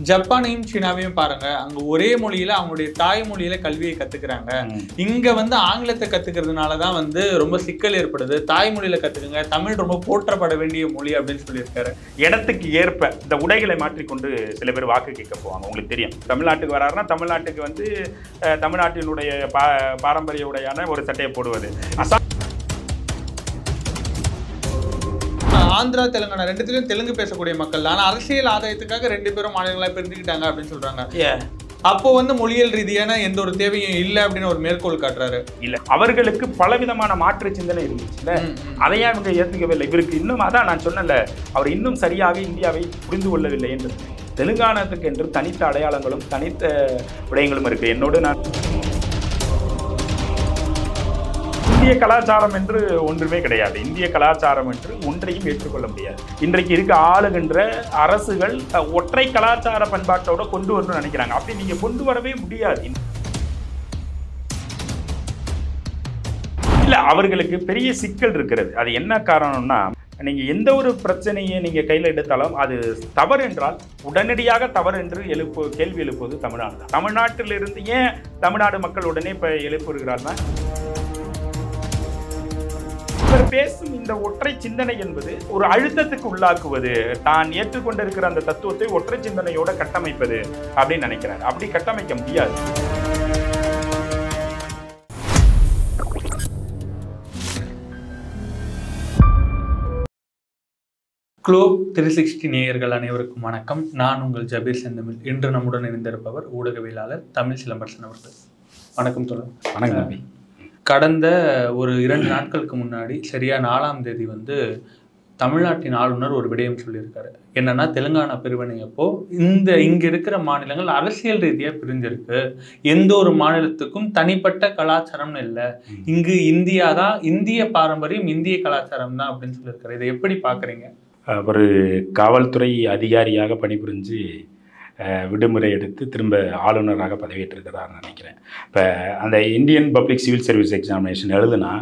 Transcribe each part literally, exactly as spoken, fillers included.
ஜப்பானையும் சீனாவையும் பாருங்க, அங்க ஒரே மொழியில அவங்களுடைய தாய்மொழியில கல்வியை கத்துக்கிறாங்க. இங்க வந்து ஆங்கிலத்தை கத்துக்கிறதுனாலதான் வந்து ரொம்ப சிக்கல் ஏற்படுது. தாய்மொழியில கத்துக்குங்க, தமிழ் ரொம்ப போற்றப்பட வேண்டிய மொழி அப்படின்னு சொல்லியிருக்காரு. இடத்துக்கு ஏற்ப இந்த உடைகளை மாற்றிக்கொண்டு சில பேர் வாக்கு கேட்க போவாங்க. உங்களுக்கு தெரியும், தமிழ்நாட்டுக்கு வராருன்னா தமிழ்நாட்டுக்கு வந்து தமிழ்நாட்டினுடைய பா பாரம்பரிய உடையான ஒரு சட்டையை போடுவது. ஆந்திரா தெலுங்கானா ரெண்டுத்திலும் தெலுங்கு பேசக்கூடிய மக்கள் தான். அரசியல் ஆதாயத்துக்காக ரெண்டு பேரும் மாநிலங்களா பிரிஞ்சுக்கிட்டாங்க அப்படின்னு சொல்றாங்க. அப்போ வந்து மொழியியல் ரீதியான எந்த ஒரு தேவையும் இல்லை அப்படின்னு ஒரு மேற்கோள் காட்டுறாரு. இல்ல, அவர்களுக்கு பலவிதமான மாற்று சிந்தனை இருந்துச்சுல்ல, அதையே அவங்க ஏற்றுக்கவில்லை. இவருக்கு இன்னும் அதான் நான் சொன்னல, அவர் இன்னும் சரியாக இந்தியாவை புரிந்து கொள்ளவில்லை என்று. தெலுங்கானாத்துக்கு என்று தனித்த அடையாளங்களும் தனித்த விடயங்களும் இருக்கு. என்னோடு நான் இந்திய கலாச்சாரம் என்று ஒன்றுமே கிடையாது. இந்திய கலாச்சாரம் என்று ஒன்றையும் ஏற்றுக்கொள்ள முடியாது. இன்றைக்கு இருக்க ஆளுகின்ற அரசுகள் ஒற்றை கலாச்சார பண்பாட்டோட கொண்டு வரணும்னு நினைக்கிறாங்க. அப்படி நீங்க கொண்டு வரவே முடியாது. இல்ல, அவர்களுக்கு பெரிய சிக்கல் இருக்கிறது. அது என்ன காரணம்னா, நீங்க எந்த ஒரு பிரச்சனையை நீங்க கையில் எடுத்தாலும் அது தவறு என்றால் உடனடியாக தவறு என்று எழுப்பு கேள்வி எழுப்புவது தமிழ்நாடு தான். தமிழ்நாட்டிலிருந்து ஏன் தமிழ்நாடு மக்கள் உடனே இப்ப எழுப்புகிறார்னா, இவர் பேசும் இந்த ஒற்றை சிந்தனை என்பது ஒரு அழுத்தத்துக்கு உள்ளாக்குவது, தான் ஏற்றுக்கொண்டிருக்கிற அந்த தத்துவத்தை ஒற்றை சிந்தனையோட கட்டமைப்பது அப்படின்னு நினைக்கிறார். அப்படி கட்டமைக்க முடியாது. குளோப் த்ரீ சிக்ஸ்டி நேயர்கள் அனைவருக்கும் வணக்கம். நான் உங்கள் ஜபீர் செந்தமிழ். இன்று நம்முடன் இணைந்திருப்பவர் ஊடகவியலாளர் தமிழ் சிலம்பரசன் அவர்கள். வணக்கம் தோழர். வணக்கம் தம்பி. கடந்த ஒரு இரண்டு நாட்களுக்கு முன்னாடி சரியா நாலாம் தேதி வந்து தமிழ்நாட்டின் ஆளுநர் ஒரு விடயம் சொல்லியிருக்காரு. என்னன்னா, தெலுங்கானா பிரிவினை அப்போ இந்த இங்க இருக்கிற மாநிலங்கள் அரசியல் ரீதியா பிரிஞ்சிருக்கு, எந்த ஒரு மாநிலத்துக்கும் தனிப்பட்ட கலாச்சாரம்னு இல்லை, இங்கு இந்தியா தான், இந்திய பாரம்பரியம் இந்திய கலாச்சாரம் தான் அப்படின்னு சொல்லியிருக்காரு. இதை எப்படி பாக்குறீங்க? ஒரு காவல்துறை அதிகாரியாக பணிபுரிஞ்சு விடுமுறை எடுத்து திரும்ப ஆளுநராக பதவியேற்றிருக்கிறார் நினைக்கிறேன். இப்போ அந்த Indian public civil service examination எழுதுனா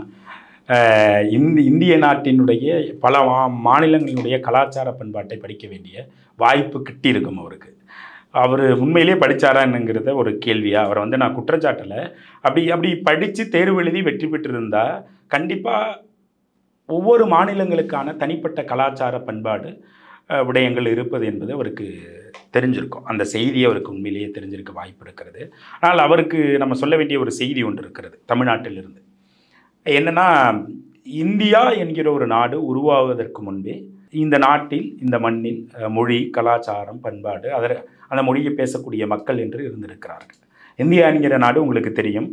இந்த இந்திய நாட்டினுடைய பல மாநிலங்களினுடைய கலாச்சார பண்பாட்டை படிக்க வேண்டிய வாய்ப்பு கிட்டியிருக்கும் அவருக்கு. அவர் உண்மையிலே படித்தாரான்னுங்கிறத ஒரு கேள்வியாக அவரை வந்து நான் குற்றச்சாட்டில். அப்படி அப்படி படித்து தேர்வு எழுதி வெற்றி பெற்றிருந்தால் கண்டிப்பாக ஒவ்வொரு மாநிலங்களுக்கான தனிப்பட்ட கலாச்சார பண்பாடு விடயங்கள் இருப்பது என்பது அவருக்கு தெரிஞ்சிருக்கும். அந்த செய்தி அவருக்கு உண்மையிலேயே தெரிஞ்சிருக்க வாய்ப்பு இருக்கிறது. ஆனால் அவருக்கு நம்ம சொல்ல வேண்டிய ஒரு செய்தி ஒன்று இருக்கிறது தமிழ்நாட்டிலிருந்து. என்னென்னா, இந்தியா என்கிற ஒரு நாடு உருவாவதற்கு முன்பே இந்த நாட்டில், இந்த மண்ணில் மொழி, கலாச்சாரம், பண்பாடு, அதர் அந்த மொழியை பேசக்கூடிய மக்கள் என்று இருந்திருக்கிறார்கள். இந்தியா என்கிற நாடு உங்களுக்கு தெரியும்,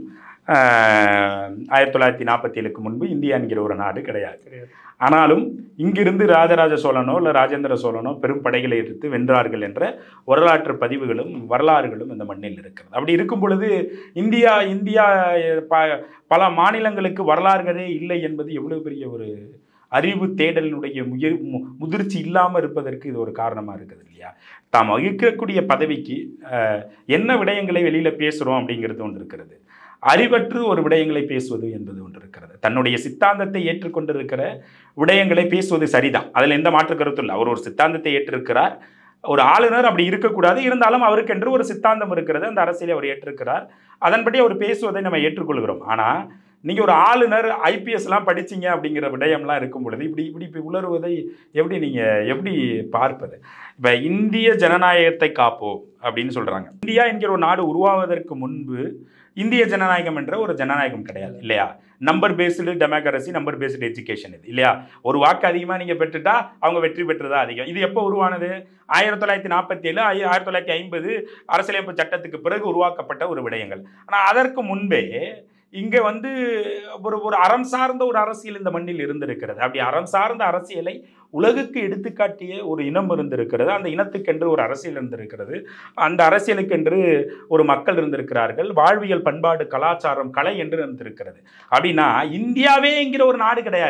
ஆயிரத்தி தொள்ளாயிரத்தி நாற்பத்தி ஏழுக்கு முன்பு இந்தியா என்கிற ஒரு நாடு கிடையாது. ஆனாலும் இங்கிருந்து ராஜராஜ சோழனோ இல்லை ராஜேந்திர சோழனோ பெரும் படைகளை எடுத்து வென்றார்கள் என்ற வரலாற்று பதிவுகளும் வரலாறுகளும் இந்த மண்ணில் இருக்கிறது. அப்படி இருக்கும் பொழுது இந்தியா இந்தியா ப பல மாநிலங்களுக்கு வரலாறுகளே இல்லை என்பது எவ்வளவு பெரிய ஒரு அறிவு தேடலினுடைய முயற் முதிர்ச்சி இல்லாமல் இருப்பதற்கு இது ஒரு காரணமாக இருக்குது இல்லையா? தாம் வகிக்கக்கூடிய பதவிக்கு என்ன விடயங்களை வெளியில் பேசுகிறோம் அப்படிங்கிறது ஒன்று இருக்கிறது. அறிவற்று ஒரு விடயங்களை பேசுவது என்பது ஒன்று இருக்கிறது. தன்னுடைய சித்தாந்தத்தை ஏற்றுக்கொண்டிருக்கிற விடயங்களை பேசுவது சரிதான், அதில் எந்த மாற்று கருத்தும் இல்லை. அவர் ஒரு சித்தாந்தத்தை ஏற்றிருக்கிறார். ஒரு ஆளுநர் அப்படி இருக்கக்கூடாது, இருந்தாலும் அவருக்கென்று ஒரு சித்தாந்தம் இருக்கிறது, அந்த அரசியலை அவர் ஏற்றிருக்கிறார். அதன்படி அவர் பேசுவதை நம்ம ஏற்றுக்கொள்கிறோம். ஆனால் நீங்கள் ஒரு ஆளுநர் ஐபிஎஸ்லாம் படிச்சிங்க அப்படிங்கிற விடயம்லாம் இருக்கும் பொழுது இப்படி இப்படி இப்படி உணர்வதை எப்படி நீங்கள் எப்படி பார்ப்பது? இப்போ இந்திய ஜனநாயகத்தை காப்போம் அப்படின்னு சொல்கிறாங்க. இந்தியா என்கிற ஒரு நாடு உருவாவதற்கு முன்பு இந்திய ஜனநாயகம் என்ற ஒரு ஜனநாயகம் கிடையாது இல்லையா? Number based democracy, number based education இது இல்லையா? ஒரு வாக்கு அதிகமாக நீங்கள் பெற்றுட்டா அவங்க வெற்றி பெற்றதா அதிகம். இது எப்போ உருவானது? ஆயிரத்தி தொள்ளாயிரத்தி நாற்பத்தி ஏழு ஆயிரத்தி தொள்ளாயிரத்தி ஐம்பது அரசியலமைப்பு சட்டத்துக்கு பிறகு உருவாக்கப்பட்ட ஒரு விடயங்கள். ஆனால் அதற்கு முன்பே இங்கே வந்து ஒரு ஒரு அறம் சார்ந்த ஒரு அரசியல் இந்த மண்ணில் இருந்திருக்கிறது. அப்படி அறம் சார்ந்த அரசியலை உலகுக்கு எடுத்துக்காட்டிய ஒரு இனம் இருந்திருக்கிறது. அந்த இனத்துக்கென்று ஒரு அரசியல் இருந்திருக்கிறது. அந்த அரசியலுக்கென்று ஒரு மக்கள் இருந்திருக்கிறார்கள். வாழ்வியல், பண்பாடு, கலாச்சாரம், கலை என்று இருந்திருக்கிறது. அப்படின்னா இந்தியாவே என்கிற ஒரு நாடு கிடையாது.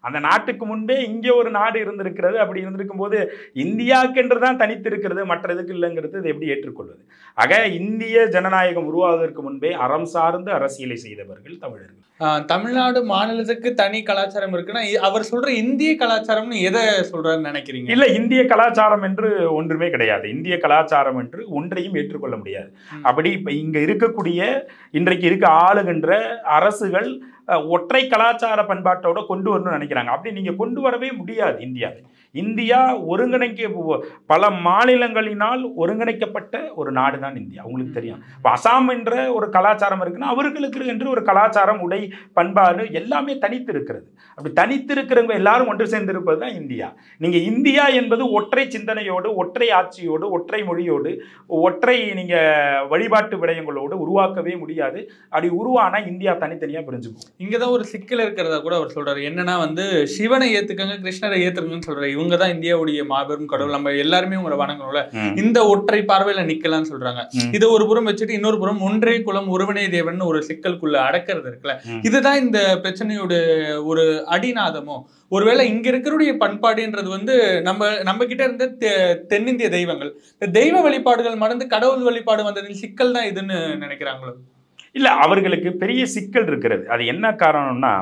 அந்த நாட்டுக்கு முன்பே இங்கே ஒரு நாடு இருந்திருக்கிறது. அப்படி இருந்திருக்கும் போது இந்தியாவுக்கென்று தான் தனித்து இருக்கிறது, மற்றதுக்கு இல்லைங்கிறது இதை எப்படி ஏற்றுக்கொள்வது? ஆக இந்திய ஜனநாயகம் உருவாவதற்கு முன்பே அறம் சார்ந்து அரசியலை செய்தவர்கள் தமிழர்கள். தமிழ்நாடு மாநிலத்துக்கு தனி கலாச்சாரம் இருக்குன்னா அவர் சொல்ற இந்திய கலாச்சாரம்னு எதை சொல்றாருன்னு நினைக்கிறீங்க? இல்ல, இந்திய கலாச்சாரம் என்று ஒன்றுமே கிடையாது. இந்திய கலாச்சாரம் என்று ஒன்றையும் ஏற்றுக்கொள்ள முடியாது. அப்படி இப்ப இங்க இருக்கக்கூடிய இன்றைக்கு இருக்க ஆளுகின்ற அரசுகள் ஒற்றை கலாச்சார பண்பாட்டோட கொண்டு வரணும்னு நினைக்கிறாங்க. அப்படி நீங்க கொண்டு வரவே முடியாது. இந்தியாவை இந்தியா ஒருங்கிணைக்க பல மாநிலங்களினால் ஒருங்கிணைக்கப்பட்ட ஒரு நாடு தான் இந்தியா. உங்களுக்கு தெரியும், இப்போ அசாம் என்ற ஒரு கலாச்சாரம் இருக்குன்னா அவர்களுக்கு என்று ஒரு கலாச்சாரம், உடை, பண்பாடு எல்லாமே தனித்து இருக்கிறது. அப்படி தனித்து இருக்கிறவங்க எல்லாரும் ஒன்று சேர்ந்து இருப்பது தான் இந்தியா. நீங்க இந்தியா என்பது ஒற்றை சிந்தனையோடு, ஒற்றை ஆட்சியோடு, ஒற்றை மொழியோடு, ஒற்றை நீங்க வழிபாட்டு விடயங்களோடு உருவாக்கவே முடியாது. அப்படி உருவானா இந்தியா தனித்தனியா பிரிஞ்சுக்கும். இங்கதான் ஒரு சிக்கல் இருக்கிறதா கூட அவர் சொல்றாரு. என்னன்னா வந்து சிவனை ஏத்துக்கங்க, கிருஷ்ணரை ஏத்துக்கங்கன்னு சொல்றாரு. இவங்க தான் இந்தியாவுடைய மாபெரும் கடவுள், நம்ம எல்லாருமே உங்களை வணங்கணும்ல, இந்த ஒற்றை பார்வையில நிக்கலாம்னு சொல்றாங்க. இதை ஒரு புறம் வச்சுட்டு இன்னொரு புறம் ஒன்றே குலம் ஒருவனே தேவன் ஒரு சிக்கலுக்குள்ள அடக்கிறது இருக்குல்ல, இதுதான் இந்த பிரச்சனையோட ஒரு அடிநாதமோ? ஒருவேளை இங்க இருக்கிறுடைய பண்பாடுன்றது வந்து நம்ம நம்ம கிட்ட இருந்த தென்னிந்திய தெய்வங்கள், தெய்வ வழிபாடுகள் மறந்து கடவுள் வழிபாடு வந்ததில் சிக்கல் தான் இதுன்னு நினைக்கிறாங்களோ? இல்ல, அவர்களுக்கு பெரிய சிக்கல் இருக்கிறது. அது என்ன காரணம்னா,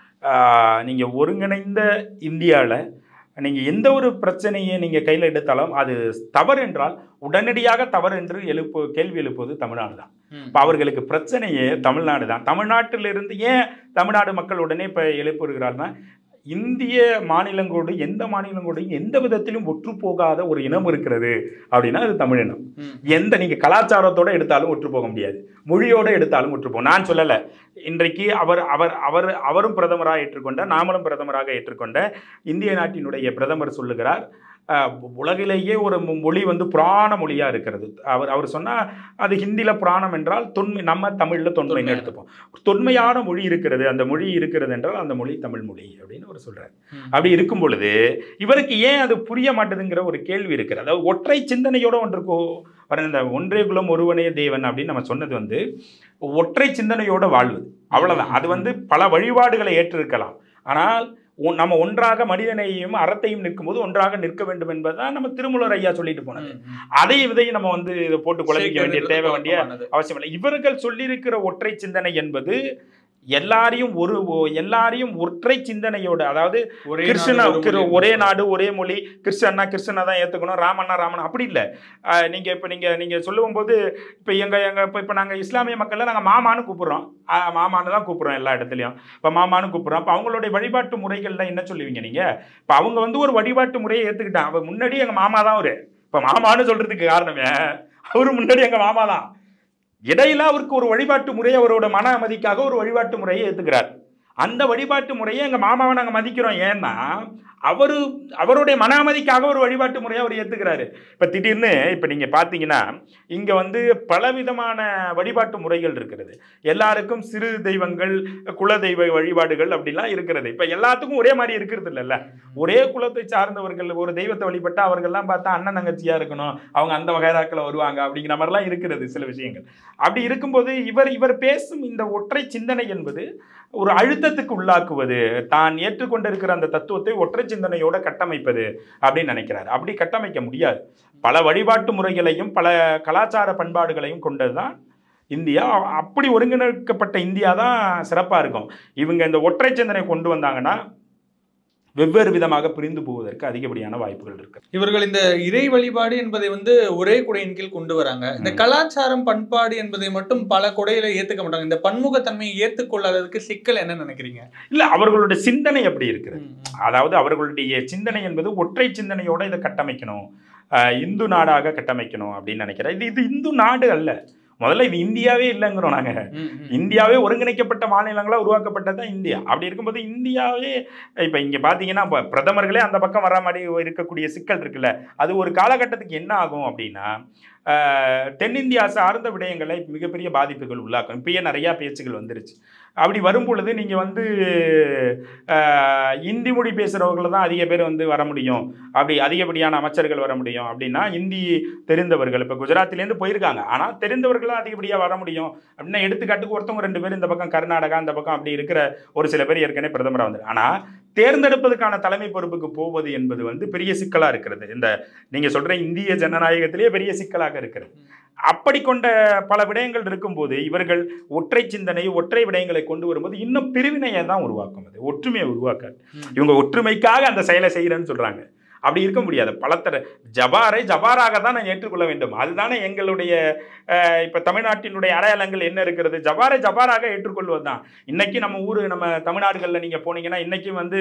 நீங்க ஒருங்கிணைந்த இந்தியாவில் நீங்க எந்த ஒரு பிரச்சனையை நீங்க கையில் எடுத்தாலும் அது தவறு என்றால் உடனடியாக தவறு என்று எழுப்பு கேள்வி எழுப்புவது தமிழ்நாடு தான். இப்போ அவர்களுக்கு பிரச்சனையே தமிழ்நாடு தான். தமிழ்நாட்டிலிருந்து ஏன் தமிழ்நாடு மக்கள் உடனே இப்போ எழுப்புகிறார்னா, இந்திய மாநிலங்களோடு எந்த மாநிலங்களோடையும் எந்த விதத்திலும் ஒற்று போகாத ஒரு இனம் இருக்கிறது அப்படின்னா அது தமிழ் இனம். எந்த நீங்க கலாச்சாரத்தோட எடுத்தாலும் ஒற்று போக முடியாது, மொழியோட எடுத்தாலும் ஒற்று போகும். நான் சொல்லலை, இன்றைக்கு அவர் அவர் அவர் அவரும் பிரதமராக ஏற்றுக்கொண்ட, நாமளும் பிரதமராக ஏற்றுக்கொண்ட இந்திய நாட்டினுடைய பிரதமர் சொல்லுகிறார், உலகிலேயே ஒரு மொழி வந்து புராண மொழியா இருக்கிறது. அவர் அவர் சொன்னா அது ஹிந்தியில புராணம் என்றால் தொன்மை, நம்ம தமிழ்ல தொன்மைன்னு எடுத்துப்போம். தொன்மையான மொழி இருக்கிறது, அந்த மொழி இருக்கிறது என்றால் அந்த மொழி தமிழ் மொழி அப்படின்னு அவர் சொல்றாரு. அப்படி இருக்கும் பொழுது இவருக்கு ஏன் அது புரிய மாட்டேதுங்கிற ஒரு கேள்வி இருக்கிறது. அதாவது ஒற்றை சிந்தனையோட ஒன்றுக்கோ வர இந்த ஒன்றே குலம் ஒருவனே தேவன் அப்படின்னு நம்ம சொன்னது வந்து ஒற்றை சிந்தனையோட வாழ்வது, அவ்வளவுதான். அது வந்து பல வழிபாடுகளை ஏற்றிருக்கலாம், ஆனால் நம்ம ஒன்றாக மனிதனையும் அறத்தையும் நிற்கும்போது ஒன்றாக நிற்க வேண்டும் என்பதுதான் நம்ம திருமூலர் ஐயா சொல்லிட்டு போனது. அதை இதையும் நம்ம வந்து இதை போட்டு குழப்பிக்க வேண்டிய தேவை வேண்டிய அவசியம் இல்லை. இவர்கள் சொல்லியிருக்கிற ஒற்றை சிந்தனை என்பது எல்லாரையும் ஒரு எல்லாரையும் ஒற்றை சிந்தனையோடு, அதாவது கிருஷ்ணா ஒரே நாடு ஒரே மொழி, கிருஷ்ணன்னா கிருஷ்ணனை தான் ஏற்றுக்கணும், ராமன்னா ராமன் அப்படி இல்லை. நீங்கள் இப்போ நீங்கள் நீங்கள் சொல்லும் போது இப்போ எங்கள் எங்கள் இப்போ இப்போ நாங்கள் இஸ்லாமிய மக்களில் நாங்கள் மாமான்னு கூப்பிட்றோம், மாமான்னு தான் கூப்பிட்றோம் எல்லா இடத்துலையும். இப்போ மாமான்னு கூப்பிட்றோம். இப்போ அவங்களுடைய வழிபாட்டு முறைகள்லாம் என்ன சொல்லுவீங்க நீங்கள்? இப்போ அவங்க வந்து ஒரு வழிபாட்டு முறையை ஏற்றுக்கிட்டான். அவள் முன்னாடி எங்கள் மாமா தான் அவரு. இப்போ மாமான்னு சொல்கிறதுக்கு காரணமே அவரு முன்னாடி எங்கள் மாமா தான். இடையில அவருக்கு ஒரு வழிபாட்டு முறையை, அவரோட மன அமைதிக்காக ஒரு வழிபாட்டு முறையை ஏற்றுக்கிறார். அந்த வழிபாட்டு முறையை எங்கள் மாமாவை நாங்கள் மதிக்கிறோம். ஏன்னா அவரு அவருடைய மன அமைதிக்காக ஒரு வழிபாட்டு முறையை அவர் ஏற்றுக்கிறாரு. இப்போ திடீர்னு இப்போ நீங்கள் பார்த்தீங்கன்னா இங்கே வந்து பலவிதமான வழிபாட்டு முறைகள் இருக்கிறது. எல்லாருக்கும் சிறு தெய்வங்கள், குல தெய்வ வழிபாடுகள் அப்படிலாம் இருக்கிறது. இப்போ எல்லாத்துக்கும் ஒரே மாதிரி இருக்கிறது இல்லைல்ல. ஒரே குலத்தை சார்ந்தவர்கள் ஒரு தெய்வத்தை வழிபட்டால் அவர்கள்லாம் பார்த்தா அண்ணன் தங்கச்சியாக இருக்கணும், அவங்க அந்த வகைராக்கள் வருவாங்க அப்படிங்கிற மாதிரிலாம் இருக்கிறது சில விஷயங்கள். அப்படி இருக்கும்போது இவர் இவர் பேசும் இந்த ஒற்றை சிந்தனை என்பது ஒரு அழுத்தத்துக்கு உள்ளாக்குவது, தான் ஏற்றுக்கொண்டிருக்கிற அந்த தத்துவத்தை ஒற்றை சிந்தனையோட கட்டமைப்பது அப்படின்னு நினைக்கிறார். அப்படி கட்டமைக்க முடியாது. பல வழிபாட்டு முறைகளையும் பல கலாச்சார பண்பாடுகளையும் கொண்டதுதான் இந்தியா. அப்படி ஒருங்கிணைக்கப்பட்ட இந்தியா தான் சிறப்பாக இருக்கும். இவங்க இந்த ஒற்றை சிந்தனை கொண்டு வந்தாங்கன்னா வெவ்வேறு விதமாக புரிந்து போவதற்கு அதிகப்படியான வாய்ப்புகள் இருக்கு. இவர்கள் இந்த இறை வழிபாடு என்பதை வந்து ஒரே குடையின் கீழ் கொண்டு வராங்க. இந்த கலாச்சாரம் பண்பாடு என்பதை மட்டும் பல குடையில ஏத்துக்க மாட்டாங்க. இந்த பன்முகத்தன்மையை ஏற்றுக்கொள்ளாததுக்கு சிக்கல் என்ன நினைக்கிறீங்க? இல்ல, அவர்களுடைய சிந்தனை அப்படி இருக்கிறது. அதாவது அவர்களுடைய சிந்தனை என்பது ஒற்றை சிந்தனையோட இதை கட்டமைக்கணும், இந்து நாடாக கட்டமைக்கணும் அப்படின்னு நினைக்கிறேன். இது இது இந்து நாடு அல்ல. முதல்ல இது இந்தியாவே இல்லைங்கிறோம் நாங்க. இந்தியாவே ஒருங்கிணைக்கப்பட்ட மாநிலங்களா உருவாக்கப்பட்டதுதான் இந்தியா. அப்படி இருக்கும்போது இந்தியாவே இப்ப இங்க பாத்தீங்கன்னா பிரதமர்களே அந்த பக்கம் வர மாதிரி இருக்கக்கூடிய சிக்கல் இருக்குல்ல, அது ஒரு காலகட்டத்துக்கு என்ன ஆகும் அப்படின்னா தென்னிந்தியா சார்ந்த விடயங்களை மிகப்பெரிய பாதிப்புகள் உள்ளாக்கும். இப்பயே நிறையா பேச்சுகள் வந்துருச்சு. அப்படி வரும் பொழுது நீங்கள் வந்து இந்தி மொழி பேசுகிறவர்கள் தான் அதிக பேர் வந்து வர முடியும், அப்படி அதிகப்படியான அமைச்சர்கள் வர முடியும் அப்படின்னா இந்தி தெரிந்தவர்கள் இப்போ குஜராத்திலேருந்து போயிருக்காங்க, ஆனால் தெரிந்தவர்கள் தான் அதிகப்படியாக வர முடியும் அப்படின்னா எடுத்துக்காட்டுக்கு ஒருத்தவங்க ரெண்டு பேர் இந்த பக்கம் கர்நாடகா இந்த பக்கம் அப்படி இருக்கிற ஒரு சில பேர் ஏற்கனவே பிரதமராக வந்தார். ஆனால் தேர்ந்தெடுப்பதற்கான தலைமை பொறுப்புக்கு போவது என்பது வந்து பெரிய சிக்கலாக இருக்கிறது. இந்த நீங்கள் சொல்கிற இந்திய ஜனநாயகத்திலேயே பெரிய சிக்கலாக இருக்கிறது. அப்படி கொண்ட பல விடயங்கள் இருக்கும்போது இவர்கள் ஒற்றை சிந்தனை ஒற்றை விடயங்களை கொண்டு வரும்போது இன்னும் பிரிவினையை தான் உருவாக்கும். அது ஒற்றுமையை உருவாக்காது. இவங்க ஒற்றுமைக்காக அந்த செயலை செய்கிறேன்னு சொல்கிறாங்க. அப்படி இருக்க முடியாது. பலத்தர ஜபாரை ஜபாராக தான் நான் ஏற்றுக்கொள்ள வேண்டும். அதுதானே எங்களுடைய இப்போ தமிழ்நாட்டினுடைய அடையாளங்கள் என்ன இருக்கிறது? ஜபாரை ஜபாராக ஏற்றுக்கொள்வது தான். இன்னைக்கு நம்ம ஊர் நம்ம தமிழ்நாடுகளில் நீங்கள் போனீங்கன்னா இன்றைக்கும் வந்து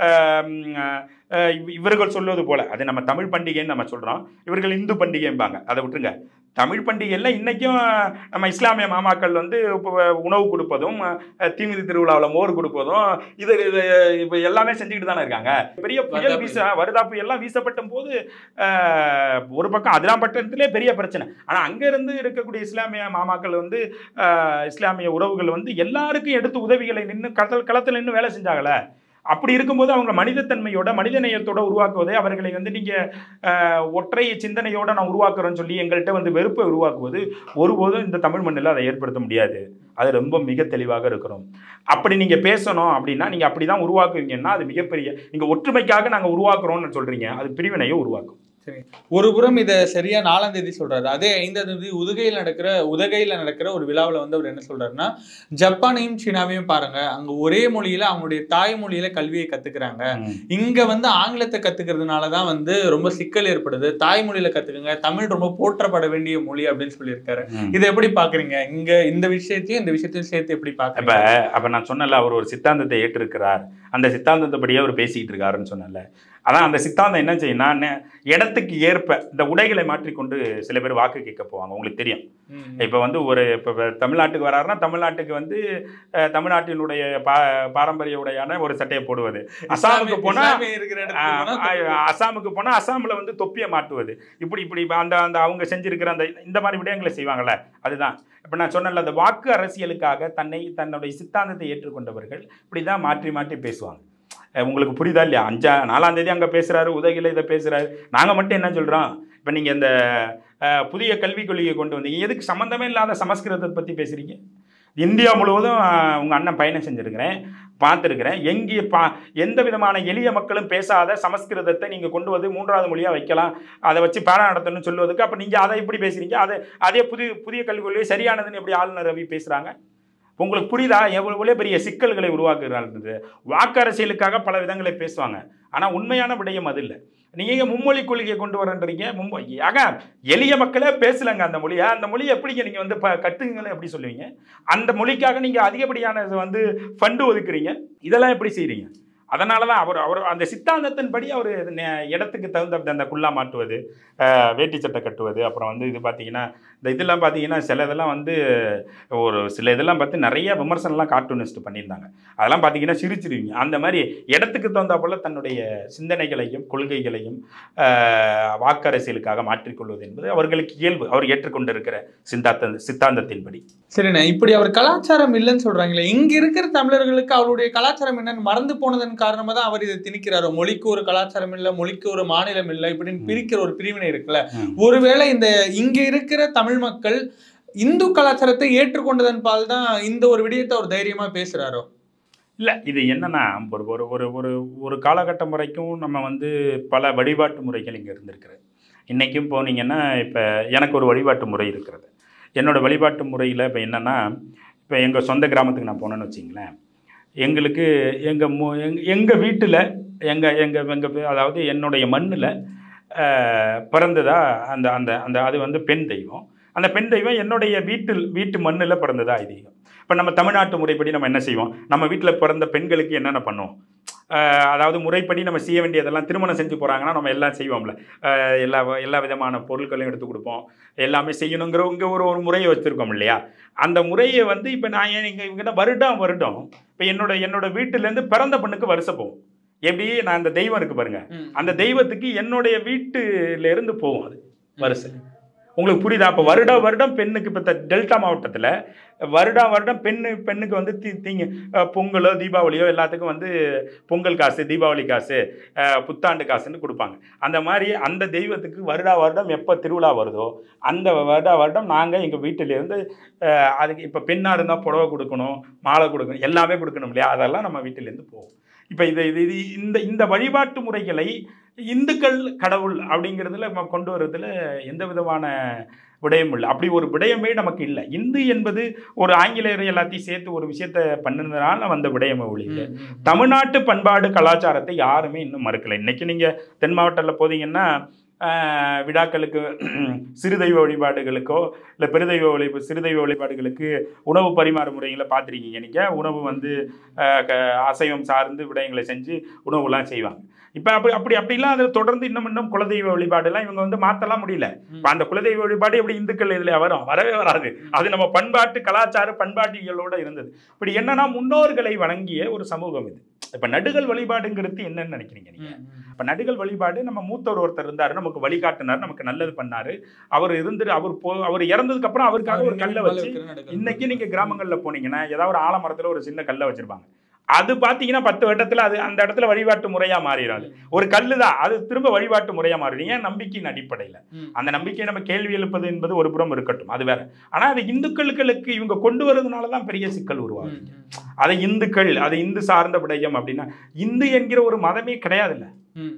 இவர்கள் சொல்வது போல அது நம்ம தமிழ் பண்டிகைன்னு நம்ம சொல்கிறோம், இவர்கள் இந்து பண்டிகைம்பாங்க. அதை விட்டுருங்க. தமிழ் பண்டிகையில் இன்றைக்கும் நம்ம இஸ்லாமிய மாமாக்கள் வந்து இப்போ உணவு கொடுப்பதும் தீமிதி திருவிழாவில் மோர் கொடுப்பதும் இது இது இப்போ எல்லாமே செஞ்சுக்கிட்டு தானே இருக்காங்க. பெரிய புயல் வீச வருதா புயல்லாம் வீசப்பட்ட போது ஒரு பக்கம் அதிராம்பட்டத்திலே பெரிய பிரச்சனை. ஆனால் அங்கேருந்து இருக்கக்கூடிய இஸ்லாமிய மாமாக்கள் வந்து இஸ்லாமிய உறவுகள் வந்து எல்லாருக்கும் எடுத்து உதவிகளை நின்று களத்தில் களத்தில் நின்று வேலை செஞ்சாங்களே. அப்படி இருக்கும்போது அவங்க மனிதத்தன்மையோட மனிதநேயத்தோட உருவாக்குவதை அவர்களை வந்து நீங்கள் ஒற்றை சிந்தனையோட நான் உருவாக்குறேன்னு சொல்லி எங்கள்கிட்ட வந்து வெறுப்பை உருவாக்குவது ஒருபோதும் இந்த தமிழ் மண்ணில் அதை ஏற்படுத்த முடியாது. அது ரொம்ப மிக தெளிவாக இருக்கிறோம். அப்படி நீங்கள் பேசணும் அப்படின்னா நீங்கள் அப்படி தான் உருவாக்குவீங்கன்னா அது மிகப்பெரிய நீங்கள் ஒற்றுமைக்காக நாங்கள் உருவாக்குறோம்னு சொல்கிறீங்க, அது பிரிவினையை உருவாக்கும். சரி, ஒரு புறம் இதை சரியா நாலாம் தேதி சொல்றாரு. அதே ஐந்தாம் தேதி உதகையில் நடக்கிற உதகையில் நடக்கிற ஒரு விழாவில் வந்து அவர் என்ன சொல்றாருன்னா, ஜப்பானையும் சீனாவையும் பாருங்க, அங்க ஒரே மொழியில அவங்களுடைய தாய்மொழியில கல்வியை கத்துக்கிறாங்க. இங்க வந்து ஆங்கிலத்தை கத்துக்கிறதுனாலதான் வந்து ரொம்ப சிக்கல் ஏற்படுது. தாய்மொழியில கத்துக்குங்க, தமிழ் ரொம்ப போற்றப்பட வேண்டிய மொழி அப்படின்னு சொல்லியிருக்காரு. இதை எப்படி பாக்குறீங்க? இங்க இந்த விஷயத்தையும் இந்த விஷயத்தையும் சேர்த்து எப்படி பாக்குறீங்க? அப்ப நான் சொன்னல, அவர் ஒரு சித்தாந்தத்தை ஏற்றிருக்கிறார், அந்த சித்தாந்தத்தைப்படியே அவர் பேசிக்கிட்டு இருக்காருன்னு சொன்னல. அதான் அந்த சித்தாந்தம் என்ன செய்யணும்னா, இடத்துக்கு ஏற்ப இந்த உடைகளை மாற்றிக்கொண்டு சில பேர் வாக்கு கேட்க போவாங்க. உங்களுக்கு தெரியும், இப்போ வந்து ஒரு இப்போ தமிழ்நாட்டுக்கு வராருன்னா தமிழ்நாட்டுக்கு வந்து தமிழ்நாட்டினுடைய பா பாரம்பரிய உடையான ஒரு சட்டையை போடுவது, அசாமுக்கு போனால் அசாமுக்கு போனால் அசாமில் வந்து தொப்பியை மாட்டுவது, இப்படி இப்படி அந்த அந்த அவங்க செஞ்சிருக்கிற அந்த இந்த மாதிரி விடயங்களை செய்வாங்கள்ல. அதுதான் இப்போ நான் சொன்னல, அந்த வாக்கு அரசியலுக்காக தன்னை தன்னுடைய சித்தாந்தத்தை ஏற்றுக்கொண்டவர்கள் இப்படி தான் மாற்றி மாற்றி பேசுவாங்க. உங்களுக்கு புரியுதா இல்லையா? அஞ்சா நாலாம் தேதி அங்கே பேசுகிறாரு, உதகையில் இதை பேசுகிறாரு. நாங்கள் மட்டும் என்ன சொல்கிறோம், இப்போ நீங்கள் இந்த புதிய கல்விக் கொள்கையை கொண்டு வந்தீங்க, எதுக்கு சம்மந்தமே இல்லாத சமஸ்கிருதத்தை பற்றி பேசுகிறீங்க? இந்தியா முழுவதும் உங்கள் அண்ணன் பயணம் செஞ்சுருக்கிறேன், பார்த்துருக்கிறேன். எங்கே பா எந்த விதமான எளிய மக்களும் பேசாத சமஸ்கிருதத்தை நீங்கள் கொண்டு வந்து மூன்றாவது மொழியாக வைக்கலாம், அதை வச்சு பாடம் நடத்தணும்னு சொல்வதுக்கு அப்போ நீங்கள் அதை எப்படி பேசுகிறீங்க? அதை அதே புதிய புதிய கல்விக் கொள்கை சரியானதுன்னு எப்படி ஆளுநர் ரவி பேசுகிறாங்க? உங்களுக்கு புரியுதா எவ்வளோ பெரிய சிக்கல்களை உருவாக்குறாங்க? வாக்கு அரசியலுக்காக பல விதங்களை பேசுவாங்க, ஆனால் உண்மையான விடயம் அது இல்லை. நீங்கள் மும்மொழி கொள்கையை கொண்டு வரன்றீங்க. மும்மொழி ஆக எளிய மக்களே பேசலைங்க அந்த மொழியை. அந்த மொழியை எப்படிங்க நீங்கள் வந்து இப்போ கட்டுங்களே எப்படி சொல்லுவீங்க? அந்த மொழிக்காக நீங்கள் அதிகப்படியான வந்து ஃபண்டு ஒதுக்குறீங்க, இதெல்லாம் எப்படி செய்கிறீங்க? அதனால தான் அவர் அவர் அந்த சித்தாந்தத்தின்படி அவர் இடத்துக்கு தகுந்த அந்த குல்லா மாட்டுவது, வேட்டி சட்டை கட்டுவது, அப்புறம் வந்து இது பார்த்தீங்கன்னா இந்த இதெல்லாம் பார்த்தீங்கன்னா சில இதெல்லாம் வந்து ஒரு சில இதெல்லாம் பார்த்து நிறைய விமர்சனம்லாம் கார்ட்டூனிஸ்ட் பண்ணியிருந்தாங்க. அதெல்லாம் பார்த்தீங்கன்னா சிரிச்சிருவீங்க. அந்த மாதிரி இடத்துக்கு தகுந்த போல் தன்னுடைய சிந்தனைகளையும் கொள்கைகளையும் வாக்கரசியலுக்காக மாற்றிக்கொள்வது என்பது அவர்களுக்கு இயல்பு, அவர் ஏற்றுக்கொண்டிருக்கிற சித்தாந்த சித்தாந்தத்தின்படி. சரிண்ணா, இப்படி அவர் கலாச்சாரம் இல்லைன்னு சொல்கிறாங்களே, இங்கே இருக்கிற தமிழர்களுக்கு அவருடைய கலாச்சாரம் என்னன்னு மறந்து போனதன் காரணமா தான் அவர் இதை திணிக்கிறாரோ. மொழிக்கு ஒரு கலாச்சாரம் இல்லை, மொழிக்கு ஒரு மாநிலம் இல்லை, இப்படின்னு பிரிக்கிற ஒரு பிரிவினை இருக்குல்ல. ஒருவேளை இந்த இங்க இருக்கிற தமிழ் மக்கள் இந்து கலாச்சாரத்தை ஏற்றுக்கொண்டதன் பால் தான் இந்த ஒரு விடயத்தை அவர் தைரியமா பேசுறாரோ? இல்லை, இது என்னன்னா ஒரு ஒரு ஒரு ஒரு ஒரு காலகட்டம் வரைக்கும் நம்ம வந்து பல வழிபாட்டு முறைகள் இங்கே இருந்திருக்கிறது. இன்றைக்கும் போனீங்கன்னா இப்போ எனக்கு ஒரு வழிபாட்டு முறை இருக்கிறது. என்னோட வழிபாட்டு முறையில் இப்போ என்னென்னா, இப்போ எங்கள் சொந்த கிராமத்துக்கு நான் போனேன்னு வச்சிங்களேன், எங்களுக்கு எங்கள் மு எங் எங்கள் வீட்டில் எங்கள் எங்கள் எங்கள் அதாவது என்னுடைய மண்ணில் பிறந்ததா அந்த அந்த அந்த அது வந்து பெண் தெய்வம். அந்த பெண் தெய்வம் என்னுடைய வீட்டில் வீட்டு மண்ணில் பிறந்ததா ஐதீகம். இப்போ நம்ம தமிழ்நாட்டு முறைப்படி நம்ம என்ன செய்வோம், நம்ம வீட்டில் பிறந்த பெண்களுக்கு என்னென்ன பண்ணுவோம், அதாவது முறைப்படி நம்ம செய்ய வேண்டியதெல்லாம், திருமணம் செஞ்சு போகிறாங்கன்னா நம்ம எல்லாம் செய்வோம்ல, எல்லா எல்லா விதமான பொருட்களையும் எடுத்து கொடுப்போம், எல்லாமே செய்யணுங்கிற இங்கே ஒரு ஒரு முறையை வச்சுருக்கோம் இல்லையா? அந்த முறையை வந்து இப்போ நான் ஏன் இங்கே இவங்க வருடம் வருடம் இப்போ என்னோட என்னோட வீட்டிலேருந்து பிறந்த பெண்ணுக்கு வருஷம் போகும். எப்படி நான் அந்த தெய்வம் இருக்குது பாருங்க, அந்த தெய்வத்துக்கு என்னுடைய வீட்டிலேருந்து போகும் அது வருஷம். உங்களுக்கு புரியுதா? அப்போ வருட வருடம் பெண்ணுக்கு இப்போ டெல்டா மாவட்டத்தில் வருடா வருடம் பெண்ணு பெண்ணுக்கு வந்து தீ தீங்க பொங்கலோ தீபாவளியோ எல்லாத்துக்கும் வந்து பொங்கல் காசு, தீபாவளி காசு, புத்தாண்டு காசுன்னு கொடுப்பாங்க. அந்த மாதிரி அந்த தெய்வத்துக்கு வருடா வருடம் எப்போ திருவிழா வருதோ அந்த வருடா வருடம் நாங்கள் எங்கள் வீட்டிலேருந்து அதுக்கு இப்போ பெண்ணாக இருந்தால் புடவை கொடுக்கணும், மாலை கொடுக்கணும், எல்லாமே கொடுக்கணும் இல்லையா? அதெல்லாம் நம்ம வீட்டிலேருந்து போவோம். இப்போ இது இது இந்த இந்த வழிபாட்டு முறைகளை இந்துக்கள் கடவுள் அப்படிங்கிறதுல நம்ம கொண்டு வர்றதுல எந்த விதமான விடயம் இல்லை. அப்படி ஒரு விடயமே நமக்கு இல்லை. இந்து என்பது ஒரு ஆங்கிலேயர் எல்லாத்தையும் சேர்த்து ஒரு விஷயத்த பண்ணினதுனால வந்த விடயமை ஒழிய தமிழ்நாட்டு பண்பாடு கலாச்சாரத்தை யாருமே இன்னும் மறுக்கலை. இன்னைக்கு நீங்கள் தென் மாவட்டத்தில் போதீங்கன்னா விழாக்களுக்கு சிறுதெய்வ வழிபாடுகளுக்கோ இல்லை பெருதெய்வ வழிபா சிறுதெய்வ வழிபாடுகளுக்கு உணவு பரிமாற முறைகளை பார்த்துருக்கீங்க. நீங்கள் உணவு வந்து அசைவம் சார்ந்து விடயங்களை செஞ்சு உணவுலாம் செய்வாங்க. இப்போ அப்படி அப்படி அப்படிலாம் அதை தொடர்ந்து இன்னும் இன்னும் குலதெய்வ வழிபாடுலாம் இவங்க வந்து மாற்றலாம் முடியல. இப்போ அந்த குலதெய்வ வழிபாடு எப்படி இந்துக்கள் இதில் வரும்? வரவே வராது. அது நம்ம பண்பாட்டு கலாச்சார பண்பாட்டியலோடு இருந்தது. இப்படி என்னன்னா முன்னோர்களை வணங்கிய ஒரு சமூகம் இது. இப்போ நடுகள் வழிபாடுங்கிறது என்னன்னு நினைக்கிறீங்க நீங்கள்? இப்போ நடுகள் வழிபாடு நம்ம மூத்தவர் ஒருத்தர் இருந்தார், நமக்கு வழிகாட்டினார், நமக்கு நல்லது பண்ணார். அவர் இருந்துட்டு அவர் போ அவர் இறந்ததுக்கு அப்புறம் அவருக்காக ஒரு கல்லை வச்சு இன்னைக்கு நீங்கள் கிராமங்களில் போனீங்கன்னா ஏதாவது ஒரு ஆலமரத்தில் ஒரு சின்ன கல்லை வச்சிருப்பாங்க. அது பார்த்தீங்கன்னா பத்து வருடத்தில் அது அந்த இடத்துல வழிபாட்டு முறையாக மாறிடாது. ஒரு கல்லு தான் அது திரும்ப வழிபாட்டு முறையாக மாறிடும். ஏன்? நம்பிக்கையின் அடிப்படையில். அந்த நம்பிக்கையை நம்ம கேள்வி எழுப்பது என்பது ஒரு புறம் இருக்கட்டும், அது வேற. ஆனால் அது இந்துக்களுக்கு இவங்க கொண்டு வரதுனால தான் பெரிய சிக்கல் உருவாகுது. அதை இந்துக்கள் அது இந்து சார்ந்த விடயம் அப்படின்னா இந்து என்கிற ஒரு மதமே கிடையாதுல்ல.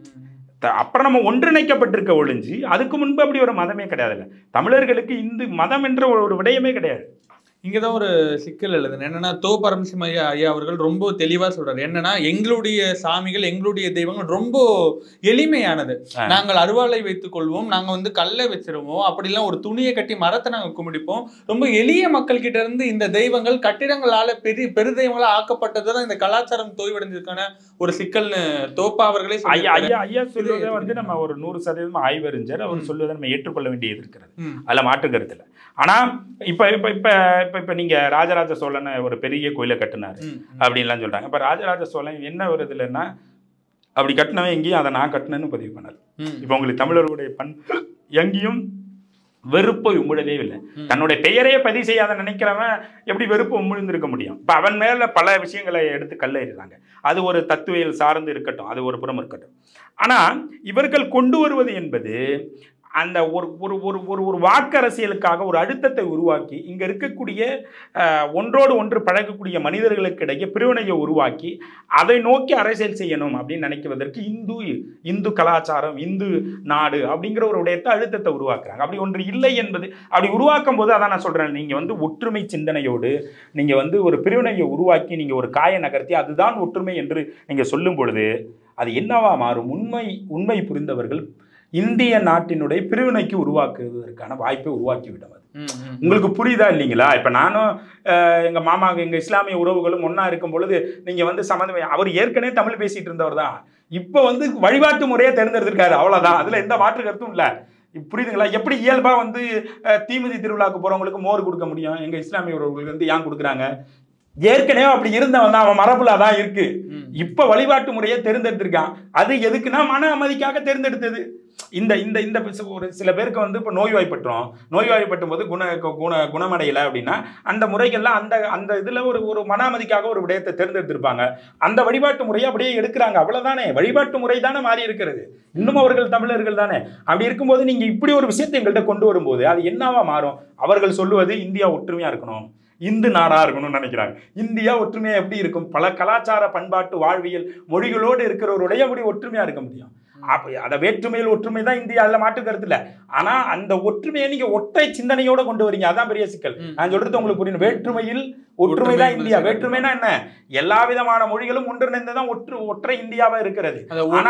அப்புறம் நம்ம ஒன்றிணைக்கப்பட்டிருக்க ஒழிஞ்சு அதுக்கு முன்பு அப்படி ஒரு மதமே கிடையாதுல்ல. தமிழர்களுக்கு இந்து மதம் என்ற ஒரு விடயமே கிடையாது. இங்கே தான் ஒரு சிக்கல் எழுதுன்னு என்னன்னா தோ பரமசிவம் ஐயா ஐயா அவர்கள் ரொம்ப தெளிவாக சொல்றாரு. என்னன்னா எங்களுடைய சாமிகள் எங்களுடைய தெய்வங்கள் ரொம்ப எளிமையானது. நாங்கள் அருவாளை வைத்துக் கொள்வோம், நாங்கள் வந்து கல்லை வச்சிருவோம், அப்படிலாம் ஒரு துணியை கட்டி மரத்தை நாங்கள் கும்பிடிப்போம். ரொம்ப எளிய மக்கள் கிட்ட இருந்து இந்த தெய்வங்கள் கட்டிடங்களால பெரிய பெருதெய்வங்களா ஆக்கப்பட்டதுதான் இந்த கலாச்சாரம் தோய்வடைஞ்சதுக்கான ஒரு சிக்கல்னு தோப்பா அவர்களே ஐயா ஐயா ஐயா சொல்வதை வந்து நம்ம ஒரு நூறு சதவீதம் ஆய்வறிஞர் அவர் சொல்வதை நம்ம ஏற்றுக்கொள்ள வேண்டியது இருக்கிறது. அதில் மாற்று கருத்துல. ஆனா இப்ப இப்ப இப்ப இப்ப இப்ப நீங்க ராஜராஜ சோழன் ஒரு பெரிய கோயிலை கட்டினாரு அப்படின்லாம் சொல்றாங்க. இப்ப ராஜராஜ சோழன் என்ன வருது இல்லைன்னா அப்படி கட்டினவன் எங்கேயும் அதை நான் கட்டினேன்னு பதிவு பண்ணாரு. இப்ப உங்களுக்கு தமிழர்களுடைய பண் எங்கேயும் வெறுப்பை உமிழவே இல்லை. தன்னுடைய பெயரையே பதிவு செய்யாத நினைக்கிறவன் எப்படி வெறுப்பு உமிழ்ந்திருக்க முடியும்? இப்ப அவன் மேல பல விஷயங்களை எடுத்து கல்லெறிறாங்க. அது ஒரு தத்துவியல் சார்ந்து இருக்கட்டும், அது ஒரு புறம் இருக்கட்டும். ஆனா இவர்கள் கொண்டு வருவது என்பது அந்த ஒரு ஒரு ஒரு ஒரு ஒரு வாக்கு அரசியலுக்காக ஒரு அழுத்தத்தை உருவாக்கி இங்கே இருக்கக்கூடிய ஒன்றோடு ஒன்று பழகக்கூடிய மனிதர்களுக்கு இடையே பிரிவினையை உருவாக்கி அதை நோக்கி அரசியல் செய்யணும் அப்படின்னு நினைக்குவதற்கு இந்து இந்து கலாச்சாரம் இந்து நாடு அப்படிங்கிற ஒரு விடயத்தை அழுத்தத்தை உருவாக்குறாங்க. அப்படி ஒன்று இல்லை என்பது அப்படி உருவாக்கும் போது அதான் நான் சொல்கிறேன், நீங்கள் வந்து ஒற்றுமை சிந்தனையோடு நீங்கள் வந்து ஒரு பிரிவினையை உருவாக்கி நீங்கள் ஒரு காயை நகர்த்தி அதுதான் ஒற்றுமை என்று நீங்கள் சொல்லும் பொழுது அது என்னவா மாறும்? உண்மை உண்மை புரிந்தவர்கள் இந்திய நாட்டினுடைய பிரிவினைக்கு உருவாக்குவதற்கான வாய்ப்பை உருவாக்கிவிடும். அது உங்களுக்கு புரியுதா இல்லைங்களா? இப்போ நானும் எங்கள் மாமா எங்கள் இஸ்லாமிய உறவுகளும் ஒன்றா இருக்கும் பொழுது நீங்கள் வந்து சம்மந்தம் அவர் ஏற்கனவே தமிழ் பேசிகிட்டு இருந்தவர் தான். இப்போ வந்து வழிபாட்டு முறையை தேர்ந்தெடுத்திருக்காரு, அவ்வளோதான். அதில் எந்த மாற்று கருத்தும் இல்லை. புரியுதுங்களா? எப்படி இயல்பாக வந்து தீமிதி திருவிழாவுக்கு போகிறவங்களுக்கு மோர் கொடுக்க முடியும், எங்கள் இஸ்லாமிய உறவுகளுக்கு வந்து ஏன் கொடுக்குறாங்க? ஏற்கனவே அப்படி இருந்தவன் தான், அவன் மரபுல தான் இருக்கு. இப்ப வழிபாட்டு முறையை தேர்ந்தெடுத்திருக்கான். அது எதுக்குன்னா மன அமைதிக்காக தேர்ந்தெடுத்தது. இந்த இந்த இந்த ஒரு சில பேருக்கு வந்து இப்போ நோய்வாய்ப்பட்டுரும், நோய்வாய்ப்பட்டும் போது குண குண குணமடையலை அப்படின்னா அந்த முறைகள்லாம் அந்த அந்த இதில் ஒரு ஒரு மன அமைதிக்காக ஒரு விடயத்தை தேர்ந்தெடுத்திருப்பாங்க. அந்த வழிபாட்டு முறையை அப்படியே எடுக்கிறாங்க, அவ்வளோதானே. வழிபாட்டு முறை தானே மாறி இருக்கிறது. இன்னும் அவர்கள் தமிழர்கள் தானே. அப்படி இருக்கும்போது நீங்கள் இப்படி ஒரு விஷயத்தை எங்கள்கிட்ட கொண்டு வரும்போது அது என்னவா மாறும்? அவர்கள் சொல்லுவது இந்தியா ஒற்றுமையாக இருக்கணும், இந்து நாடா இருக்கணும்னு நினைக்கிறாங்க. இந்தியா ஒற்றுமையா எப்படி இருக்கும்? பல கலாச்சார பண்பாட்டு வாழ்வியல் மொழிகளோடு இருக்கிறவருடைய அப்படி ஒற்றுமையா இருக்க முடியும்? அதை வேற்றுமையில் ஒற்றுமை தான் இந்தியா, அதில் மாற்று கருத்து இல்லை. ஆனா அந்த ஒற்றுமையை நீங்க ஒற்றை சிந்தனையோட கொண்டு வரீங்க, அதான் பெரிய சிக்கல். நான் சொல்றது உங்களுக்கு புரியணும். வேற்றுமையில் ஒற்றுமை தான் இந்தியா. வேற்றுமைனா என்ன? எல்லா விதமான மொழிகளும் ஒன்றிணைந்துதான் ஒற்று ஒற்றை இந்தியாவா இருக்கிறது. ஆனா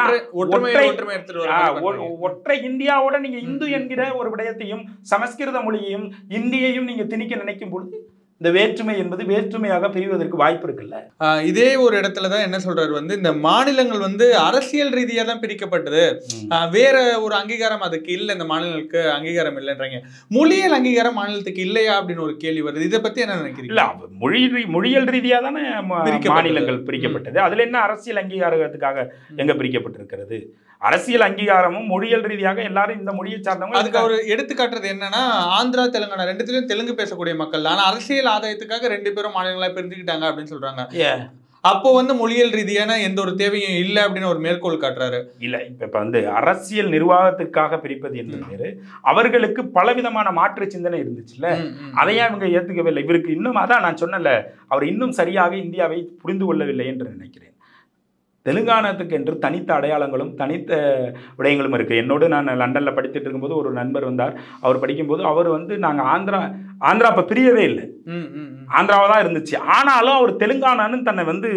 ஒற்றை இந்தியாவோட நீங்க இந்து என்கிற ஒரு விடயத்தையும் சமஸ்கிருத மொழியையும் இந்தியையும் நீங்க திணிக்க நினைக்கும் பொழுது இந்த வேற்றுமை என்பது வேற்றுமையாக பிரிவதற்கு வாய்ப்பு இருக்குல்ல. இதே ஒரு இடத்துல தான் என்ன சொல்றாரு வந்து இந்த மாநிலங்கள் வந்து அரசியல் ரீதியா தான் பிரிக்கப்பட்டது, வேற ஒரு அங்கீகாரம் அதுக்கு இல்லை, இந்த மாநிலங்களுக்கு அங்கீகாரம் இல்லைன்றாங்க. மொழியியல் அங்கீகாரம் மாநிலத்துக்கு இல்லையா அப்படின்னு ஒரு கேள்வி வருது. இதை பத்தி என்ன நினைக்கிறீங்க? இல்ல, மொழி மொழியியல் ரீதியா தானே மாநிலங்கள் பிரிக்கப்பட்டது. அதுல என்ன அரசியல் அங்கீகாரத்துக்காக எங்க பிரிக்கப்பட்டிருக்கிறது? அரசியல் அங்கீகாரமும் மொழியல் ரீதியாக எல்லாரும் இந்த மொழியை சார்ந்தவங்க. அதுக்கு அவர் எடுத்துக்காட்டுறது என்னன்னா ஆந்திரா தெலுங்கானா ரெண்டுத்திலும் தெலுங்கு பேசக்கூடிய மக்கள், ஆனா அரசியல் ஆதாயத்துக்காக ரெண்டு பேரும் மாநிலங்களா பிரிஞ்சுக்கிட்டாங்க அப்படின்னு சொல்றாங்க. அப்போ வந்து மொழியல் ரீதியான எந்த ஒரு தேவையும் இல்லை அப்படின்னு ஒரு மேற்கோள் காட்டுறாரு. இல்ல, இப்ப இப்ப வந்து அரசியல் நிர்வாகத்துக்காக பிரிப்பது என்பது வேறு. அவர்களுக்கு பலவிதமான மாற்று சிந்தனை இருந்துச்சுல்ல, அதையே அவங்க ஏத்துக்கவே இல்லை. இவருக்கு இன்னும் அதான் நான் சொன்னல, அவர் இன்னும் சரியாக இந்தியாவை புரிந்து கொள்ளவில்லை என்று நினைக்கிறேன். தெலுங்கானாத்துக்கு என்று தனித்த அடையாளங்களும் தனித்த விடயங்களும் இருக்குது. என்னோடு நான் லண்டனில் படித்துட்டு இருக்கும்போது ஒரு நண்பர் வந்தார். அவர் படிக்கும்போது அவர் வந்து நாங்கள் ஆந்திரா ஆந்திரா அப்போ பிரியவே இல்லை, ஆந்திராவாக தான் இருந்துச்சு. ஆனாலும் அவர் தெலுங்கானான்னு தன்னை வந்து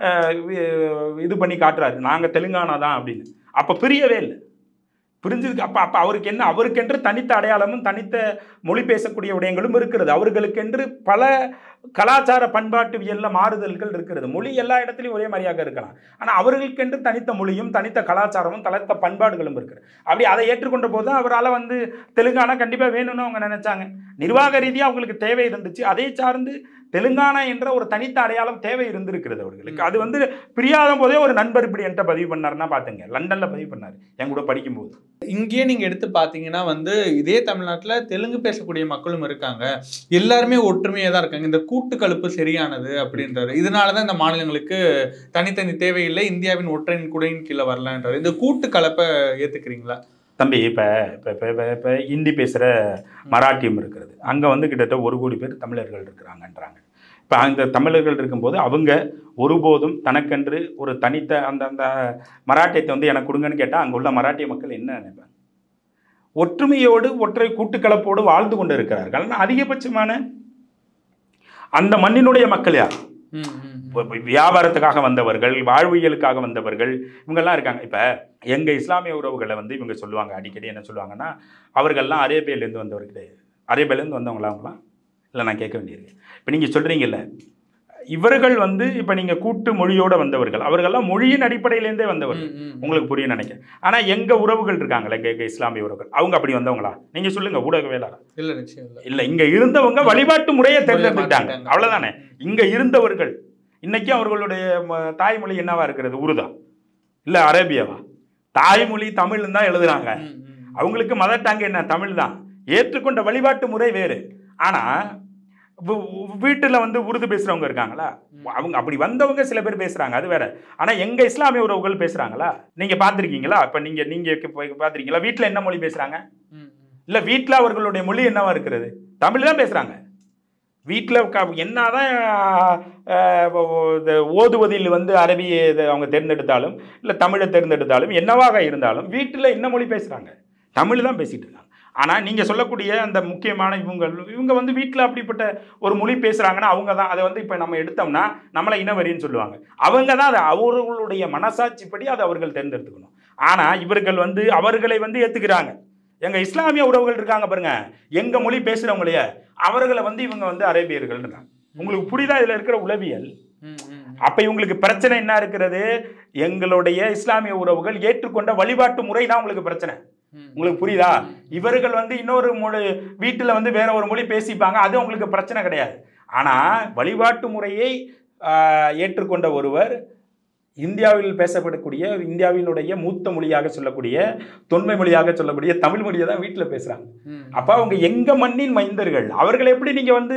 இது பண்ணி காட்டுறாரு, நாங்கள் தெலுங்கானா தான் அப்படின்னு. அப்போ பிரியவே இல்லை, புரிஞ்சதுக்கு அப்போ அப்போ அவருக்கு என்ன, அவருக்கென்று தனித்த அடையாளமும் தனித்த மொழி பேசக்கூடிய விடயங்களும் இருக்கிறது. அவர்களுக்கென்று பல கலாச்சார பண்பாட்டுவியல்ல மாறுதல்கள் இருக்கிறது. மொழி எல்லா இடத்துலையும் ஒரே மாதிரியாக இருக்கலாம், ஆனால் அவர்களுக்கென்று தனித்த மொழியும் தனித்த கலாச்சாரமும் தனித்த பண்பாடுகளும் இருக்குது. அப்படி அதை ஏற்றுக்கொண்ட போது தான் அவரால் வந்து தெலுங்கானா கண்டிப்பாக வேணும்னு அவங்க நினைச்சாங்க. நிர்வாக ரீதியாக அவங்களுக்கு தேவை இருந்துச்சு, அதை சார்ந்து தெலுங்கானா என்ற ஒரு தனித்த அடையாளம் தேவை இருந்திருக்கிறது அவர்களுக்கு. அது வந்து பிரியாத போதே ஒரு நண்பர் இப்படி என்கிட்ட பதிவு பண்ணாருன்னா பார்த்துங்க, லண்டன்ல பதிவு பண்ணார் என் கூட படிக்கும்போது. இங்கேயே நீங்க எடுத்து பார்த்தீங்கன்னா வந்து இதே தமிழ்நாட்டில் தெலுங்கு பேசக்கூடிய மக்களும் இருக்காங்க, எல்லாருமே ஒற்றுமையாக தான் இருக்காங்க. இந்த கூட்டு கலப்பு சரியானது அப்படின்றாரு. இதனால தான் இந்த மாநிலங்களுக்கு தனித்தனி தேவையில்லை, இந்தியாவின் ஒற்றையின் குடையின் கீழே வரலான்றாரு. இந்த கூட்டு கலப்பை ஏற்றுக்கிறீங்களா? தம்பி, இப்போ இப்போ இப்போ இப்போ ஹிந்தி பேசுகிற மராட்டியம் இருக்கிறது, அங்கே வந்து கிட்டத்தட்ட ஒரு கோடி பேர் தமிழர்கள் இருக்கிறாங்கன்றாங்க. இப்போ அந்த தமிழர்கள் இருக்கும்போது அவங்க ஒருபோதும் தனக்கென்று ஒரு தனித்த அந்த அந்த மராட்டியத்தை வந்து எனக்கு கொடுங்கன்னு கேட்டால் அங்கே உள்ள மராட்டிய மக்கள் என்ன நினைப்பாங்க? ஒற்றுமையோடு ஒற்றை கூட்டுக்கலப்போடு வாழ்ந்து கொண்டு இருக்கிறார்கள். ஆனால் அதிகபட்சமான அந்த மண்ணினுடைய மக்கள் யார்? வியாபாரத்துக்காக வந்தவர்கள், வாழ்வியலுக்காக வந்தவர்கள், இவங்கெல்லாம் இருக்காங்க. இப்போ எங்கள் இஸ்லாமிய உறவுகளை வந்து இவங்க சொல்லுவாங்க, அடிக்கடி என்ன சொல்லுவாங்கன்னா, அவர்கள்லாம் அரேபியாவிலேருந்து வந்தவர்களே. அரேபியாவிலேருந்து வந்தவங்களா அவங்களாம்? இல்லை, நான் கேட்க வேண்டியிருக்கு. இப்போ நீங்கள் சொல்கிறீங்கல்ல, இவர்கள் வந்து இப்போ நீங்கள் கூட்டு மொழியோடு வந்தவர்கள், அவர்கள்லாம் மொழியின் அடிப்படையிலேருந்தே வந்தவர்கள், உங்களுக்கு புரியும் நினைக்கிறேன். ஆனால் எங்கள் உறவுகள் இருக்காங்களே, எங்கள் எங்கள் இஸ்லாமிய உறவுகள், அவங்க அப்படி வந்தவங்களா? நீங்கள் சொல்லுங்கள், ஊடகவியலாளர். இல்லை, நிச்சயம் இல்லை. இல்லை, இங்கே இருந்தவங்க வழிபாட்டு முறையை தேர்ந்தெடுத்துட்டாங்க, அவ்வளோதானே. இங்கே இருந்தவர்கள் இன்னைக்கு அவர்களுடைய தாய்மொழி என்னவா இருக்கிறது? உருதா இல்லை அரேபியாவா? தாய்மொழி தமிழ்னு தான் எழுதுறாங்க. அவங்களுக்கு மதர் டங் என்ன? தமிழ் தான். ஏற்றுக்கொண்ட வழிபாட்டு முறை வேறு. ஆனால் வீட்டில் வந்து உருது பேசுகிறவங்க இருக்காங்களா? அவங்க அப்படி வந்தவங்க சில பேர் பேசுகிறாங்க, அது வேற. ஆனால் எங்கள் இஸ்லாமிய உறவுகள் பேசுகிறாங்களா? நீங்கள் பார்த்துருக்கீங்களா? இப்போ நீங்கள் நீங்கள் பார்த்துருக்கீங்களா? வீட்டில் என்ன மொழி பேசுகிறாங்க? இல்லை, வீட்டில் அவர்களுடைய மொழி என்னவா இருக்கிறது? தமிழ் தான் பேசுகிறாங்க. வீட்டில் என்னதான் ஓதுவதில் வந்து அரபியை அவங்க தேர்ந்தெடுத்தாலும் இல்லை தமிழை தேர்ந்தெடுத்தாலும் என்னவாக இருந்தாலும் வீட்டில் என்ன மொழி பேசுகிறாங்க? தமிழ் தான் பேசிகிட்டு இருக்காங்க. ஆனால் நீங்கள் சொல்லக்கூடிய அந்த முக்கியமான இவங்க இவங்க வந்து வீட்டில் அப்படிப்பட்ட ஒரு மொழி பேசுகிறாங்கன்னா அவங்க தான் அதை வந்து இப்போ நம்ம எடுத்தோம்னா நம்மளை இனவரின்னு சொல்லுவாங்க. அவங்க தான் அதை அவர்களுடைய மனசாட்சிப்படி அதை அவர்கள் தேர்ந்தெடுத்துக்கணும். ஆனால் இவர்கள் வந்து அவர்களை வந்து ஏற்றுக்கிறாங்க. எங்கள் இஸ்லாமிய உறவுகள் இருக்காங்க பாருங்க, எங்கள் மொழி பேசுகிறவங்களையே அவர்களை வந்து இவங்க வந்து அரேபியர்கள்ன்றாங்க. உங்களுக்கு புரியுதா இதில் இருக்கிற உளவியல்? அப்போ இவங்களுக்கு பிரச்சனை என்ன இருக்கிறது? எங்களுடைய இஸ்லாமிய உறவுகள் ஏற்றுக்கொண்ட வழிபாட்டு முறை தான் உங்களுக்கு பிரச்சனை. உங்களுக்கு புரியுதா? இவர்கள் வந்து இன்னொரு மொழி வீட்டில் வந்து வேற ஒரு மொழி பேசிப்பாங்க, அது உங்களுக்கு பிரச்சனை கிடையாது. ஆனால் வழிபாட்டு முறையை ஏற்றுக்கொண்ட ஒருவர் இந்தியாவில் பேசப்படக்கூடிய இந்தியாவினுடைய மூத்த மொழியாக சொல்லக்கூடிய தொன்மை மொழியாக சொல்லக்கூடிய தமிழ் மொழியை தான் வீட்டில் பேசுகிறாங்க. அப்போ அவங்க எங்கள் மண்ணின் மைந்தர்கள். அவர்கள் எப்படி நீங்கள் வந்து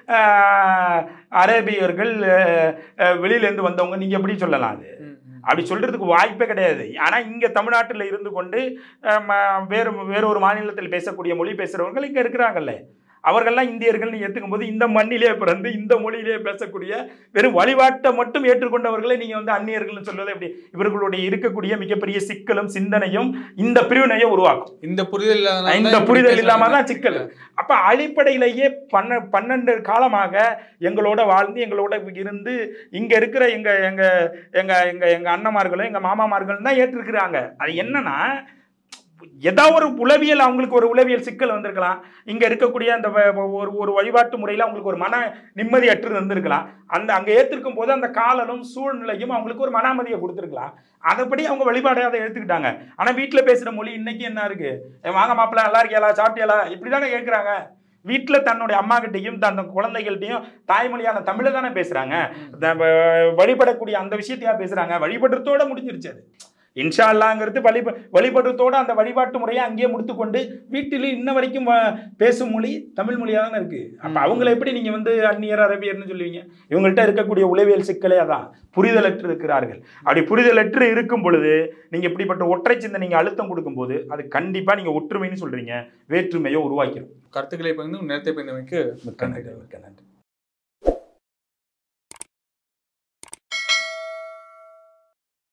அரேபியர்கள் வெளியிலேருந்து வந்தவங்க நீங்கள் எப்படி சொல்லலாம்? அது அப்படி சொல்கிறதுக்கு வாய்ப்பே கிடையாது. ஆனால் இங்கே தமிழ்நாட்டில் இருந்து கொண்டு வேறு வேறு ஒரு மாநிலத்தில் பேசக்கூடிய மொழி பேசுகிறவர்கள் இங்கே இருக்கிறாங்கல்ல, அவர்கள்லாம் இந்தியர்கள்னு ஏற்றுக்கும் போது இந்த மண்ணிலே பிறந்து இந்த மொழியிலே பேசக்கூடிய வெறும் வழிபாட்டை மட்டும் ஏற்றுக்கொண்டவர்களை நீங்கள் வந்து அந்நியர்கள்னு சொல்வது எப்படி? இவர்களுடைய இருக்கக்கூடிய மிகப்பெரிய சிக்கலும் சிந்தனையும் இந்த பிரிவினையை உருவாக்கும். இந்த புரிதல் இந்த புரிதல் இல்லாம தான் சிக்கல். அப்ப அடிப்படையிலேயே பன்ன பன்னெண்டு காலமாக எங்களோட வாழ்ந்து எங்களோட இருந்து இங்க இருக்கிற எங்க எங்க எங்க எங்க எங்க அண்ணமார்களும் எங்க மாமாமார்களும் தான் ஏற்றிருக்கிறாங்க. அது என்னன்னா ஏதாவது ஒரு உளவியல் அவங்களுக்கு ஒரு உளவியல் சிக்கல் வந்திருக்கலாம். இங்க இருக்கக்கூடிய அந்த ஒரு ஒரு வழிபாட்டு முறையில் அவங்களுக்கு ஒரு மன நிம்மதி அற்று இருந்திருக்கலாம். அந்த அங்க ஏற்றிருக்கும் போது அந்த காலனும் சூழ்நிலையும் அவங்களுக்கு ஒரு மன அமைதியை கொடுத்துருக்கலாம். அதைப்படி அவங்க வழிபாடை அதை எடுத்துக்கிட்டாங்க. ஆனா வீட்டுல பேசுற மொழி இன்னைக்கு என்ன இருக்கு? வாங்க மாப்பிள்ள நல்லா இருக்கியாலா, சாப்பிட்டியாலா, இப்படிதானே கேட்குறாங்க. வீட்டில் தன்னுடைய அம்மா கிட்டையும் தன் குழந்தைகள்கிட்டையும் தாய்மொழியான தமிழை தானே பேசுறாங்க. வழிபடக்கூடிய அந்த விஷயத்தையா பேசுறாங்க. வழிபடுறதோட முடிஞ்சிருச்சு. அது இன்ஷா அல்லாங்கிறது வழி வழிபடுறதோடு அந்த வழிபாட்டு முறையை அங்கேயே முடித்துக்கொண்டு வீட்டில் இன்ன வரைக்கும் பேசும் மொழி தமிழ் மொழியாக தானே இருக்குது. அப்போ அவங்கள எப்படி நீங்கள் வந்து அந்நியர் அரபியர்னு சொல்லுவீங்க? இவங்கள்ட்ட இருக்கக்கூடிய உளவியல் சிக்கலே அதான், புரிதலற்று இருக்கிறார்கள். அப்படி புரிதலற்று இருக்கும் பொழுது நீங்கள் இப்படிப்பட்ட ஒற்றை சிந்தை நீங்கள் அழுத்தம் கொடுக்கும்போது அது கண்டிப்பாக நீங்கள் ஒற்றுமைன்னு சொல்கிறீங்க, வேற்றுமையை உருவாக்கிறோம். கருத்துக்களை பகிர்ந்து நேரத்தை பயந்தமைக்கு மிக்க நன்றி. மிக்க நன்றி.